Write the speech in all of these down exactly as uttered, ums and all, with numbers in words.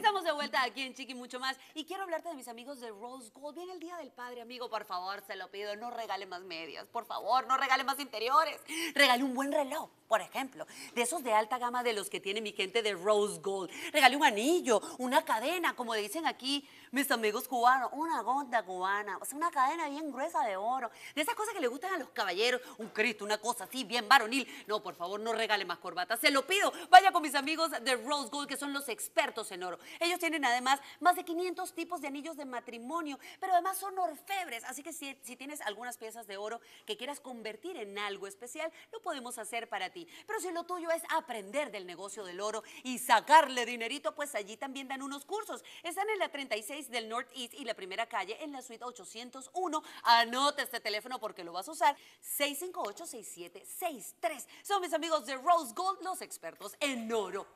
Estamos de vuelta aquí en Chiqui Mucho Más y quiero hablarte de mis amigos de Rose Gold. Viene el Día del Padre, amigo, por favor, se lo pido, no regale más medias, por favor, no regale más interiores. Regale un buen reloj, por ejemplo, de esos de alta gama de los que tiene mi gente de Rose Gold. Regale un anillo, una cadena, como dicen aquí mis amigos cubanos, una gonda cubana, o sea, una cadena bien gruesa de oro, de esas cosas que le gustan a los caballeros, un Cristo, una cosa así, bien varonil. No, por favor, no regale más corbatas, se lo pido. Vaya con mis amigos de Rose Gold, que son los expertos en oro. Ellos tienen además más de quinientos tipos de anillos de matrimonio, pero además son orfebres, así que si, si tienes algunas piezas de oro que quieras convertir en algo especial, lo podemos hacer para ti. Pero si lo tuyo es aprender del negocio del oro y sacarle dinerito, pues allí también dan unos cursos. Están en la treinta y seis del Northeast y la primera calle en la suite ochocientos uno. Anote este teléfono porque lo vas a usar, seis cinco ocho, seis siete seis tres. Son mis amigos de Rose Gold, los expertos en oro.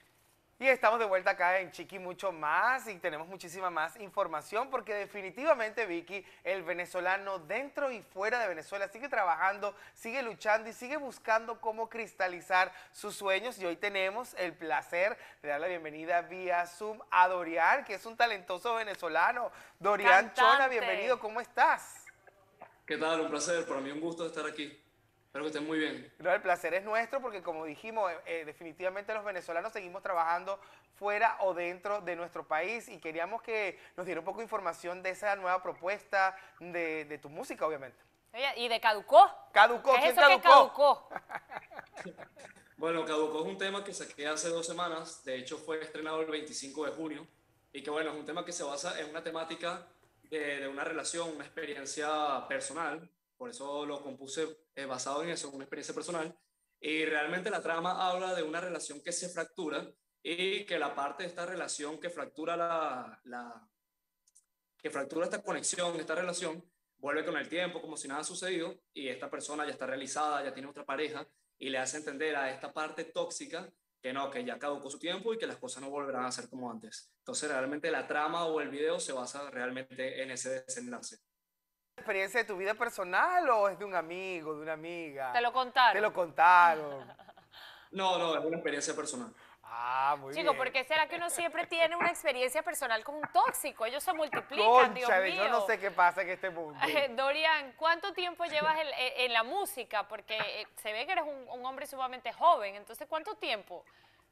Y estamos de vuelta acá en Chiqui Mucho Más y tenemos muchísima más información porque definitivamente, Vicky, el venezolano dentro y fuera de Venezuela sigue trabajando, sigue luchando y sigue buscando cómo cristalizar sus sueños. Y hoy tenemos el placer de dar la bienvenida vía Zoom a Dorian, que es un talentoso venezolano. Dorian Chona, bienvenido, ¿cómo estás? ¿Qué tal? Un placer, para mí un gusto estar aquí. Espero que estén muy bien. No, el placer es nuestro porque, como dijimos, eh, definitivamente los venezolanos seguimos trabajando fuera o dentro de nuestro país y queríamos que nos diera un poco de información de esa nueva propuesta de, de tu música, obviamente. Oye, ¿y de caducó? ¿Caducó? ¿Qué ¿Quién es eso caducó? que caducó? Bueno, Caducó es un tema que saqué hace dos semanas, de hecho fue estrenado el veinticinco de junio, y que bueno, es un tema que se basa en una temática de, de una relación, una experiencia personal, por eso lo compuse eh, basado en eso, una experiencia personal, y realmente la trama habla de una relación que se fractura y que la parte de esta relación que fractura la, la que fractura esta conexión, esta relación, vuelve con el tiempo como si nada ha sucedido y esta persona ya está realizada, ya tiene otra pareja y le hace entender a esta parte tóxica que no, que ya caducó su tiempo y que las cosas no volverán a ser como antes. Entonces realmente la trama o el video se basa realmente en ese desenlace. ¿Experiencia de tu vida personal o es de un amigo, de una amiga? Te lo contaron. Te lo contaron. No, no, es una experiencia personal. Ah, muy Chico, bien. ¿por qué será que uno siempre tiene una experiencia personal con un tóxico? Ellos se multiplican, Cónchale, Dios mío. yo no sé qué pasa en este mundo. Dorian, ¿cuánto tiempo llevas en, en la música? Porque eh, se ve que eres un, un hombre sumamente joven, entonces, ¿cuánto tiempo?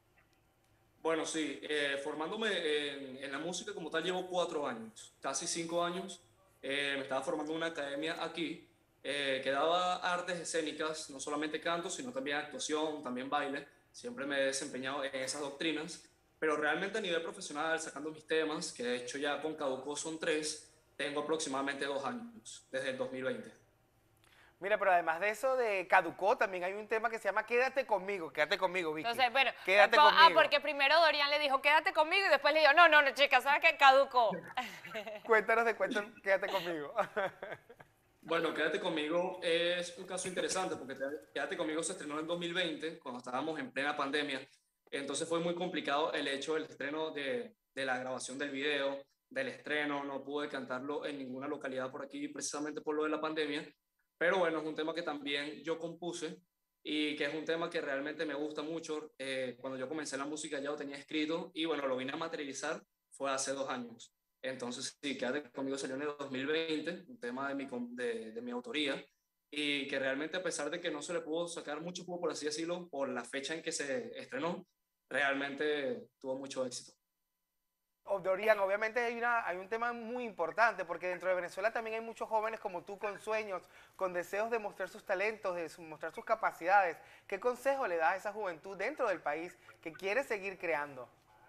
Bueno, sí, eh, formándome en, en la música como tal llevo cuatro años, casi cinco años. Eh, me estaba formando en una academia aquí eh, que daba artes escénicas, no solamente canto, sino también actuación, también baile. Siempre me he desempeñado en esas doctrinas, pero realmente a nivel profesional, sacando mis temas, que de hecho ya con Caducó son tres, tengo aproximadamente dos años, desde el dos mil veinte. Mira, pero además de eso de caducó, también hay un tema que se llama Quédate conmigo, quédate conmigo, Vicky. Entonces, bueno, Quédate eh, co- conmigo. ah, porque primero Dorian le dijo, quédate conmigo, y después le dijo, no, no, no, chica, ¿sabes qué? Caducó. Cuéntanos de cuento, Quédate conmigo. Bueno, Quédate conmigo es un caso interesante porque Quédate conmigo se estrenó en dos mil veinte, cuando estábamos en plena pandemia. Entonces fue muy complicado el hecho del estreno de, de la grabación del video, del estreno. No pude cantarlo en ninguna localidad por aquí precisamente por lo de la pandemia. Pero bueno, es un tema que también yo compuse y que es un tema que realmente me gusta mucho. Eh, cuando yo comencé la música ya lo tenía escrito y bueno, lo vine a materializar fue hace dos años. Entonces, sí, Quédate conmigo salió en el dos mil veinte, un tema de mi, de, de mi autoría, y que realmente a pesar de que no se le pudo sacar mucho jugo, por así decirlo, por la fecha en que se estrenó, realmente tuvo mucho éxito. Oh, Dorian, obviamente hay, una, hay un tema muy importante porque dentro de Venezuela también hay muchos jóvenes como tú con sueños, con deseos de mostrar sus talentos, de su- mostrar sus capacidades. ¿Qué consejo le das a esa juventud dentro del país que quiere seguir creando?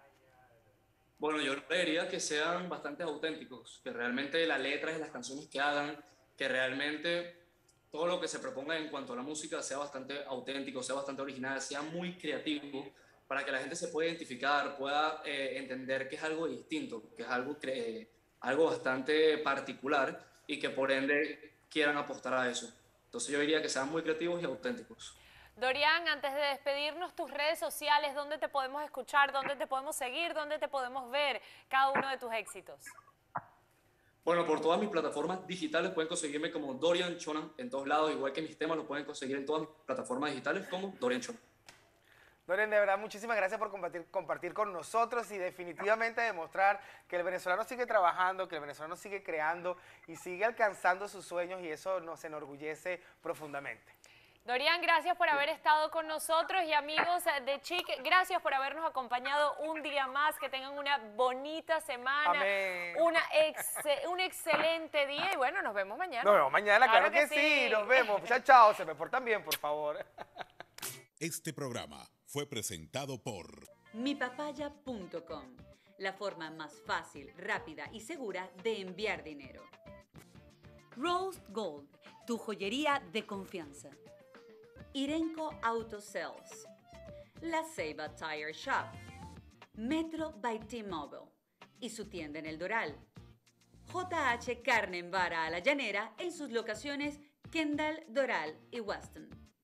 Bueno, yo le diría que sean bastante auténticos, que realmente las letras y las canciones que hagan, que realmente todo lo que se proponga en cuanto a la música sea bastante auténtico, sea bastante original, sea muy creativo, para que la gente se pueda identificar, pueda eh, entender que es algo distinto, que es algo, cre- algo bastante particular y que por ende quieran apostar a eso. Entonces yo diría que sean muy creativos y auténticos. Dorian, antes de despedirnos, tus redes sociales, ¿dónde te podemos escuchar? ¿Dónde te podemos seguir? ¿Dónde te podemos ver cada uno de tus éxitos? Bueno, por todas mis plataformas digitales pueden conseguirme como Dorian Chona en todos lados, igual que mis temas los pueden conseguir en todas mis plataformas digitales como Dorian Chona. Dorian, de verdad, muchísimas gracias por compartir, compartir con nosotros y definitivamente demostrar que el venezolano sigue trabajando, que el venezolano sigue creando y sigue alcanzando sus sueños y eso nos enorgullece profundamente. Dorian, gracias por haber estado con nosotros y amigos de Chic, gracias por habernos acompañado un día más, que tengan una bonita semana, Amén. Una ex- un excelente día y bueno, nos vemos mañana. Nos vemos mañana, claro, Claro que, que sí. sí. Nos vemos. Chao, chao, se me portan bien, por favor. Este programa fue presentado por mi papaya punto com, la forma más fácil, rápida y segura de enviar dinero. Rose Gold, tu joyería de confianza. Irenco Auto Sales. La Ceiba Tire Shop. Metro by T-Mobile y su tienda en El Doral. J H Carne en Vara a la Llanera en sus locaciones Kendall, Doral y Weston.